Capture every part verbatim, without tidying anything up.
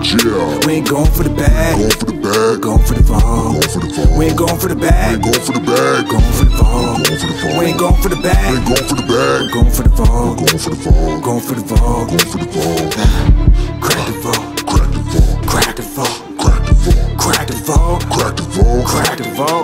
Yeah. We ain't going for the bag. Going for the bag. Going for the fall. Going for the fall. We ain't going for the bag. Going for the bag. Going for the fall. Going for the fall. We ain't going for the bag. Ain't going for the bag. Going for the fall. Going for the fall. Going for the fall. Going for the fall. Crack the fall. Crack the fall. Crack the fall. Crack the fall. Crack the fall. Crack the fall. Crack the fall.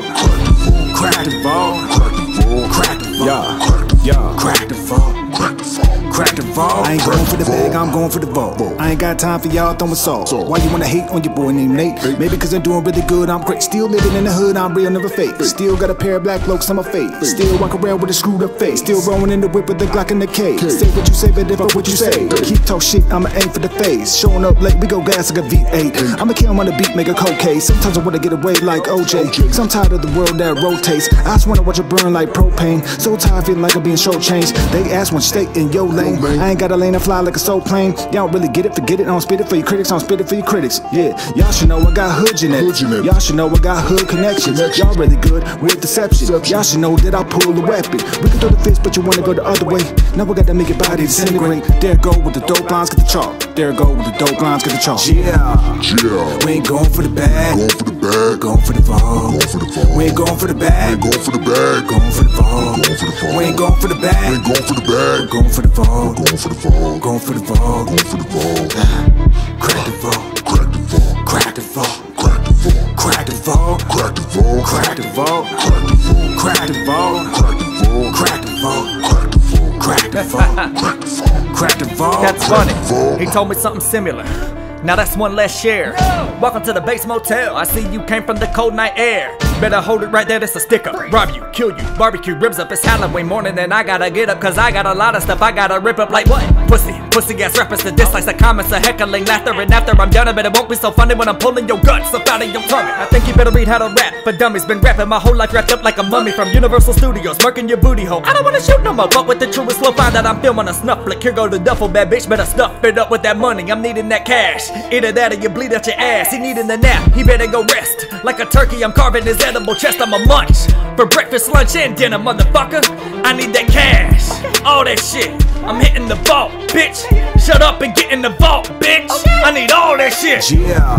Crack the fall. Crack the fall. Crack the fall. Crack the fall. Yeah. Yeah. Crack the fall. Crack the fall. Crack the fall. I ain't going for the bag, I'm going for the ball. I ain't got time for y'all throwing salt. Why you wanna hate on your boy named Nate? Maybe cause I'm doing really good, I'm great. Still living in the hood, I'm real, never fake. Still got a pair of black blokes on my face. Still walk around with a screwed up face. Still rolling in the whip with the Glock in the cage. Say what you say, but if I what you say. Keep talk shit, I'ma aim for the face. Showing up late, we go gas like a V eight. I'ma kill him on the beat, make a cold case. Sometimes I wanna get away like O J. Cause I'm tired of the world that rotates. I just wanna watch it burn like propane. So tired feeling like I'm being shortchanged. They ask one stay in your lane. I ain't got a lane and fly like a soul plane. Y'all don't really get it, forget it. I don't spit it for your critics, I don't spit it for your critics. Yeah, y'all should know I got hood genetics. Y'all should know I got hood connections. Y'all really good with deception. Y'all should know that I pull a weapon. We can throw the fist, but you wanna go the other way. Now we gotta make your body disintegrate. There go with the dope lines, get the chalk. There go with the dope lines, get the chalk. Yeah, Yeah. we ain't going for the bag. Going for the bag. Going for the fall. Going for the fall. We ain't going for the bag. Ain't going for the bag. Going for the fall. Going for the fall. We ain't going for the bag. Ain't going for the bag. Going for the fall. Going for the fall. Going for the fall. Going for the fall. Crack the fall. Crack the fall. Crack the fall. Crack the fall. Crack the fall. Crack the fall. Crack the fall. Crack the fall. Crack the fall. Crack the fall. Crack the fall. Crack the fall. Crack the fall. Crack the fall. Crack the fall. That's funny. He told me something similar. Now that's one less share. Welcome to the base motel. I see you came from the cold night air. Better hold it right there, that's a sticker. Rob you, kill you, barbecue ribs up. It's Halloween morning and I gotta get up, cause I got a lot of stuff I gotta rip up. Like what? Pussy, pussy ass rappers to dislikes, the comments are heckling, laughter, and after I'm done, I bet it won't be so funny when I'm pulling your guts up out of your tummy. I think you better read how to rap for dummies. Been rapping my whole life wrapped up like a mummy from Universal Studios, murking your booty hole. I don't wanna shoot no more, but with the truest flow, find that I'm filming a snuff flick. Here go the duffel bag, bitch, better stuff it up with that money. I'm needing that cash. Either that or you bleed out your ass. He needing the nap, he better go rest. Like a turkey, I'm carving his edible chest. I'm a munch for breakfast, lunch, and dinner, motherfucker. I need that cash, all that shit. I'm hitting the vault, bitch. Shut up and get in the vault, bitch. I need all that shit.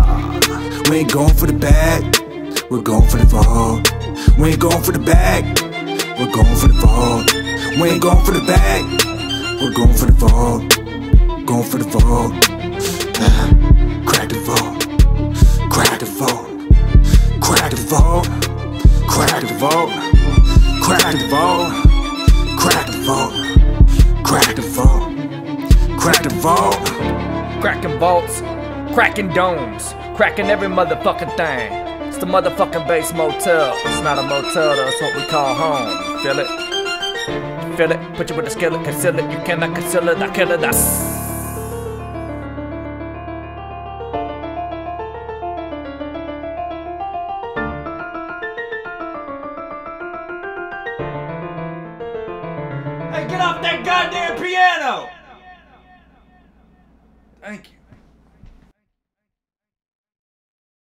Yeah, we ain't going for the bag. We're going for the fall. We ain't going for the bag. We're going for the fall. We ain't going for the bag. We're going for the fall. Going for the fall. Crack the fall. Crack the fall. Crack the fall. Crack the vault, crack the vault, crack the vault, crack the vault, crack the vault. Cracking vaults, cracking domes, cracking every motherfucking thing. It's the motherfucking base motel. It's not a motel, that's what we call home. You feel it? You feel it? Put you with a skillet, conceal it. You cannot conceal it, I kill it, that's. Hey, get off that goddamn piano!